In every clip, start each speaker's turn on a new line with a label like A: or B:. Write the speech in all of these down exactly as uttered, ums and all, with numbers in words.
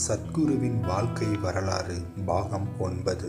A: சத்குருவின் வாழ்க்கை வரலாறு பாகம் ஒன்பது.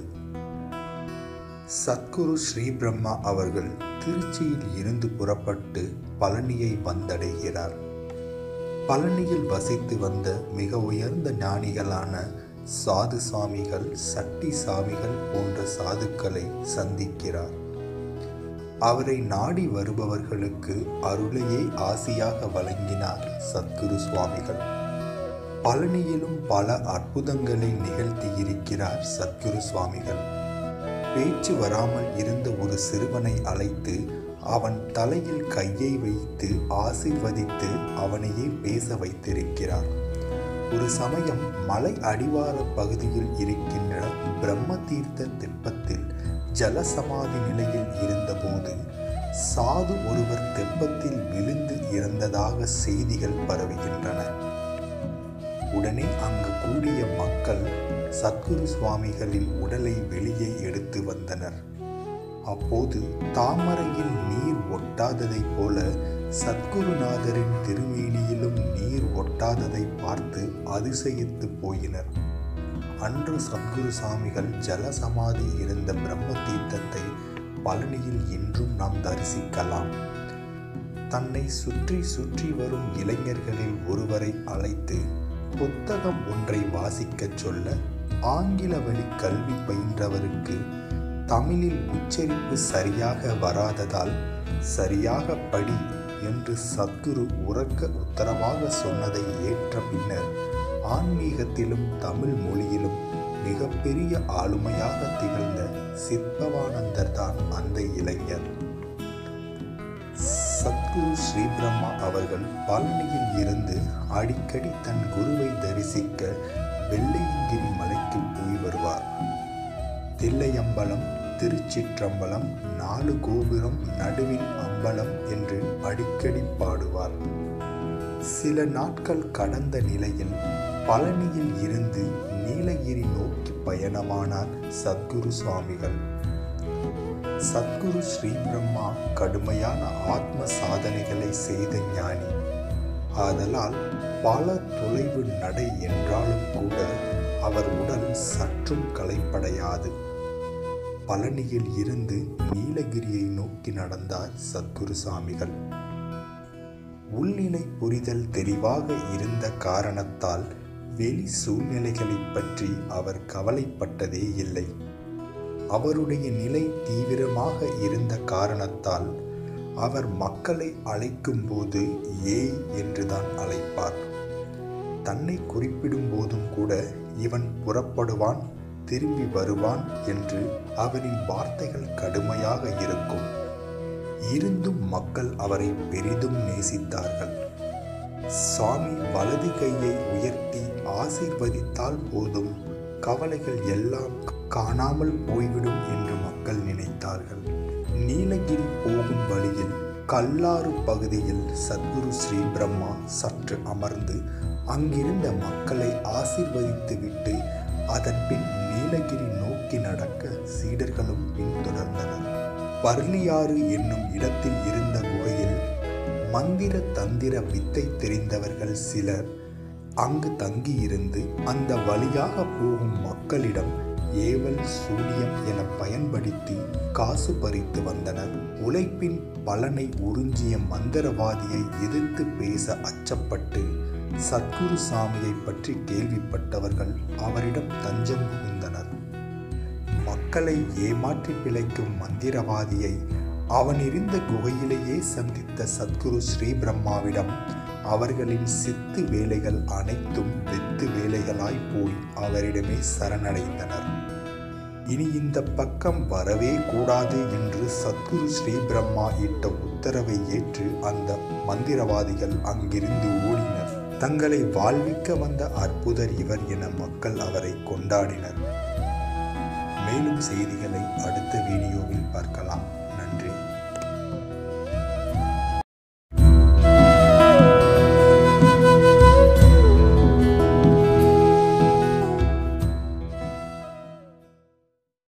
A: சத்குரு ஸ்ரீ பிரம்மா அவர்கள் திருச்சியில் இருந்து புறப்பட்டு பழனியை வந்தடைகிறார். பழனியில் வசித்து வந்த மிக உயர்ந்த ஞானிகளான சாது சாமிகள், சட்டி சாமிகள் போன்ற சாதுக்களை சந்திக்கிறார். அவரை நாடி வருபவர்களுக்கு அருளையே ஆசியாக வழங்கினார் சத்குரு சுவாமிகள். பழனியிலும் பல அற்புதங்களை நிகழ்த்தி இருக்கிறார் சத்குரு சுவாமிகள். பேச்சு வராமல் இருந்த ஒரு சிறுவனை அழைத்து அவன் தலையில் கையை வைத்து ஆசீர்வதித்து அவனையே பேச வைத்திருக்கிறார். ஒரு சமயம் மலை அடிவார பகுதியில் இருக்கின்ற பிரம்ம தீர்த்த தெப்பத்தில் ஜலசமாதி நிலையில் இருந்தபோது சாது ஒருவர் தெப்பத்தில் விழுந்து இறந்ததாக செய்திகள் பரவுகின்றன. உடனே அங்கு கூடிய மக்கள் சத்குரு சுவாமிகளின் உடலை வெளியே எடுத்து வந்தனர். அப்போது தாமரையில் நீர் ஒட்டாததைப் போல சத்குருநாதரின் திருமேனியிலும் நீர் ஒட்டாததை பார்த்து அதிசயித்து போயினர். அன்று சத்குரு சாமிகள் ஜலசமாதி இருந்த பிரம்ம தீர்த்தத்தை பழனியில் இன்றும் நாம் தரிசிக்கலாம். தன்னை சுற்றி சுற்றி வரும் இளைஞர்களில் ஒருவரை அழைத்து புத்தகம் ஒன்றை வாசிக்கச் சொல்ல ஆங்கில வழி கல்வி பயின்றவருக்கு தமிழில் உச்சரிப்பு சரியாக வராததால் சரியாக படி என்று சத்குரு உரக்க உத்தரவாக சொன்னதை ஏற்ற பின்னர் ஆன்மீகத்திலும் தமிழ் மொழியிலும் மிகப்பெரிய ஆளுமையாக திகழ்ந்த சித்பவானந்தர் தான் அந்த இளைஞர். சத்குரு ஸ்ரீ பிரம்மா அவர்கள் பழனியில் இருந்து அடிக்கடி தன் குருவை தரிசிக்க வெள்ளையங்கிரி மலைக்கு போய் வருவார். தில்லையம்பலம், திருச்சிற்றம்பலம், நாலு கோபுரம் நடுவில் அம்பலம் என்று அடிக்கடி பாடுவார். சில நாட்கள் கடந்த நிலையில் பழனியில் இருந்து நீலகிரி நோக்கி பயணமானார் சத்குரு சுவாமிகள். சத்குரு ஸ்ரீ பிரம்மா கடுமையான ஆத்ம சாதனைகளை செய்த ஞானி. ஆதலால் பல தொலைவு நடை என்றாலும் கூட அவர் உடல் சற்றும் களைப்படையாது. பழனியில் இருந்து நீலகிரியை நோக்கி நடந்தார் சத்குரு சாமிகள். உள்நிலை புரிதல் தெளிவாக இருந்த காரணத்தால் வெளி சூழ்நிலைகளை பற்றி அவர் கவலைப்பட்டதே இல்லை. அவருடைய நிலை தீவிரமாக இருந்த காரணத்தால் அவர் மக்களை அழைக்கும் போது ஏய் என்றுதான் அழைப்பார். தன்னை குறிப்பிடும் போதும் கூட இவன் புறப்படுவான், திரும்பி வருவான் என்று அவரின் வார்த்தைகள் கடுமையாக இருக்கும். இருந்தும் மக்கள் அவரை பெரிதும் நேசித்தார்கள். சுவாமி வலது கையை உயர்த்தி ஆசீர்வதித்தால் போதும், கவலைகள் எல்லாம் காணாமல் போய்விடும் என்று மக்கள் நினைத்தார்கள். நீலகிரி போகும் வழியில் கல்லாறு பகுதியில் சத்குரு ஸ்ரீ பிரம்மா சற்று அமர்ந்து அங்கிருந்த மக்களை ஆசீர்வதித்து விட்டு அதன் பின் நீலகிரி நோக்கி நடக்க சீடர்களும் பின்தொடர்ந்தனர். பர்லியாறு என்னும் இடத்தில் இருந்த குகையில் மந்திர தந்திர வித்தை தெரிந்தவர்கள் சிலர் அங்கு தங்கியிருந்து அந்த வழியாக போகும் மக்களிடம் ஏவல், சூனியம் என பயன்படுத்தி காசு பறித்து வந்தனர். உழைப்பின் பலனை உறிஞ்சிய மந்திரவாதியை எதிர்த்து பேச அச்சப்பட்டு சத்குரு சாமியை பற்றி கேள்விப்பட்டவர்கள் அவரிடம் தஞ்சம் புகுந்தனர். மக்களை ஏமாற்றி பிழைக்கும் மந்திரவாதியை அவனிருந்த குகையிலேயே சந்தித்த சத்குரு ஸ்ரீ பிரம்மாவிடம் அவர்களின் சித்து வேலைகள் அனைத்தும் வெத்து வேலைகளாய் போய் அவரிடமே சரணடைந்தனர். இனி இந்த பக்கம் வரவே கூடாது என்று சத்குரு ஸ்ரீ பிரம்மா இட்ட உத்தரவை ஏற்று அந்த மந்திரவாதிகள் அங்கிருந்து ஓடினர். தங்களை வாழ்விக்க வந்த அற்புதர் இவர் என மக்கள் அவரை கொண்டாடினர். மேலும் செய்திகளை அடுத்த வீடியோவில் பார்க்கலாம். நன்றி.